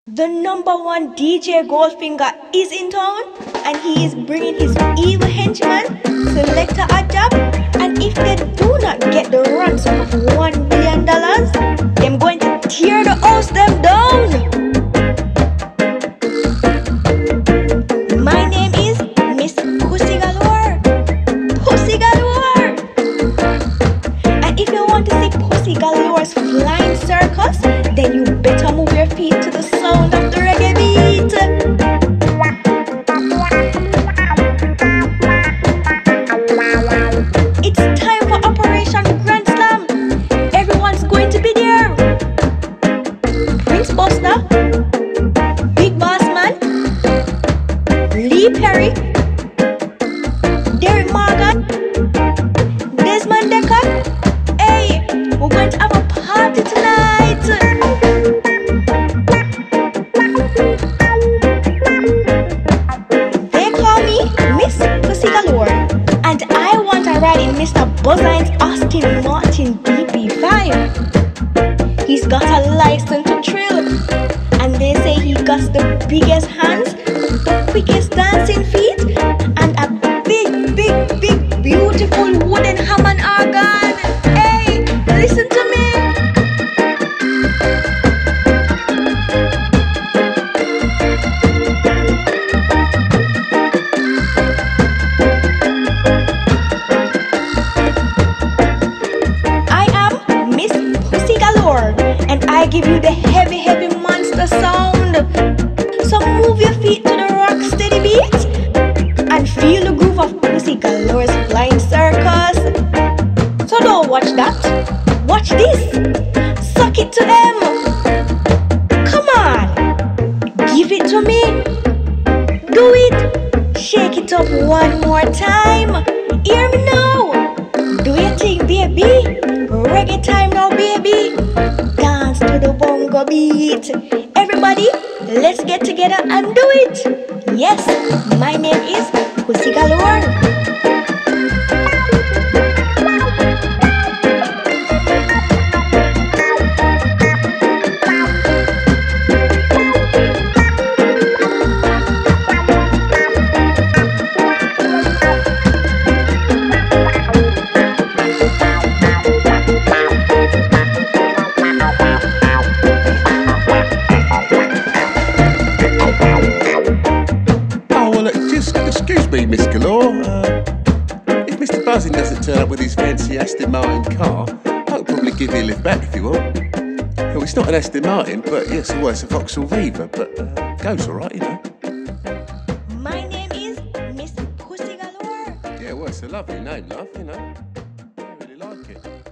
The #1 DJ Goldfinger is in town, and he is bringing his evil henchman, Selector Ajab. And if they do not get the ransom of $1 billion, I'm going to tear the house them down. My name is Miss Pussy Galore. Pussy Galore. And if you want to see Pussy Galore's flying circus, then you better move your feet to the sound of the reggae beat. It's time for Operation Grand Slam. Everyone's going to be there. Prince Buster, Big Boss Man, Lee Perry, Derek Morgan, Desmond Decker. Hey, we're going to have a party tonight. They call me Miss Pussy Galore, and I want to ride in Mr. Buzzine's Aston Martin DB5. He's got a license to thrill, and they say he got the biggest hands, the quickest dancing feet, and a big, big, big, beautiful wooden Hammond organ. Hey, listen to me. I am Miss Pussy Galore, and I give you the heavy, heavy monster sound. So move your feet to the rock steady beat and feel the groove of Pussy Galore's flying circus. So don't watch that. Watch this. Suck it to them. Come on. Give it to me. Do it. Shake it up one more time. Hear me now. Do your thing, baby. Reggae time now, baby. Dance to the bongo beat. Everybody, let's get together and do it. Yes, my name is Pussy Galore. Excuse me, Miss Galore. If Mr. Buzzin doesn't turn up with his fancy Aston Martin car, I'll probably give you a lift back if you want. Well, it's not an Aston Martin, but yes, well, it's a Vauxhall Viva, but goes all right, you know. My name is Miss Pussy Galore. Yeah, well, it's a lovely name, love, you know. I really like it.